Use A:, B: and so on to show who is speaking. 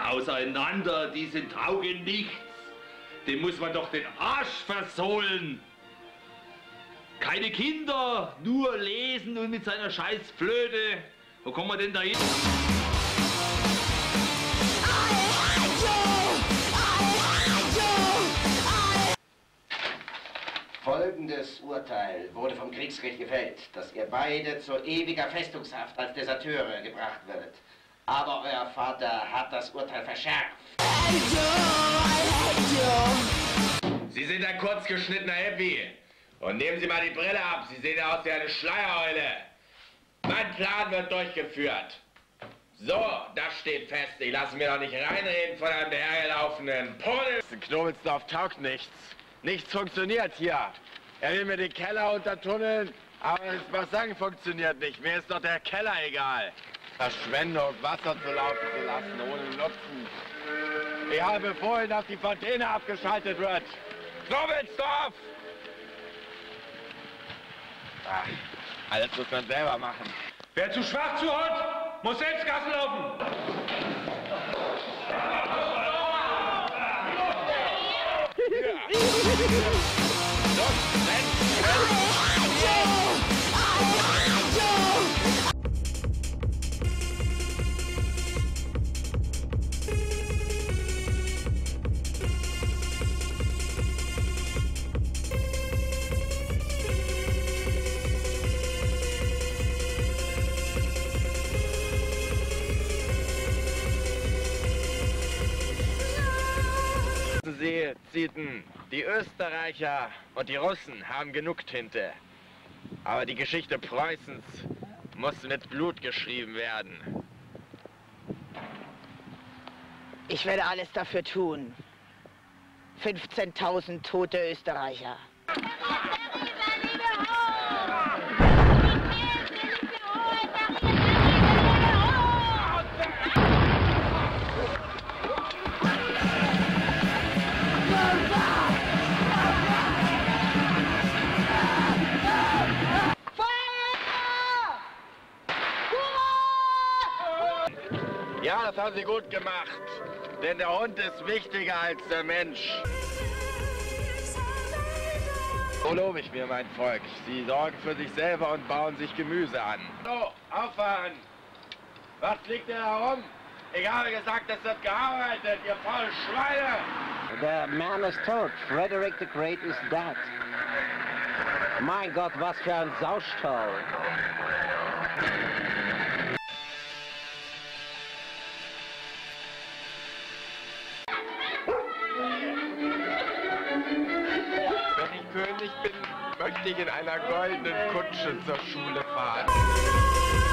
A: auseinander, die sind taugen nichts. Dem muss man doch den Arsch versohlen. Keine Kinder, nur lesen und mit seiner scheiß Flöte. Wo kommen wir denn da hin?
B: Folgendes Urteil wurde vom Kriegsgericht gefällt, dass ihr beide zu ewiger Festungshaft als Deserteure gebracht werdet. Aber euer Vater hat das Urteil verschärft.
C: Sie sind ein kurzgeschnittener Hippie. Und nehmen Sie mal die Brille ab, Sie sehen aus wie eine Schleiereule. Mein Plan wird durchgeführt. So, das steht fest. Ich lasse mir doch nicht reinreden von einem dahergelaufenen Pudel. Knobelsdorf taugt nichts. Nichts funktioniert hier. Er will mir den Keller untertunneln, aber das Bassin funktioniert nicht. Mir ist doch der Keller egal. Verschwendung, Wasser zu laufen zu lassen, ohne Nutzen. Ich habe befohlen, dass die Fontäne abgeschaltet wird. Knobelsdorf! Ach, alles muss man selber machen.
A: Wer zu schwach zu hat, muss selbst Gassen laufen.
C: Sie, Zieten, die Österreicher und die Russen haben genug Tinte. Aber die Geschichte Preußens muss mit Blut geschrieben werden.
D: Ich werde alles dafür tun. 15.000 tote Österreicher.
C: Ja, das haben Sie gut gemacht. Denn der Hund ist wichtiger als der Mensch. So lobe ich mir mein Volk. Sie sorgen für sich selber und bauen sich Gemüse an. So, auffahren! Was liegt denn da rum? Ich habe gesagt, es wird gearbeitet, ihr faulen Schweine!
E: Der man ist tot. Frederick the Great is dead. Mein Gott, was für ein Saustall.
C: Wenn ich König bin, möchte ich in einer goldenen Kutsche zur Schule fahren.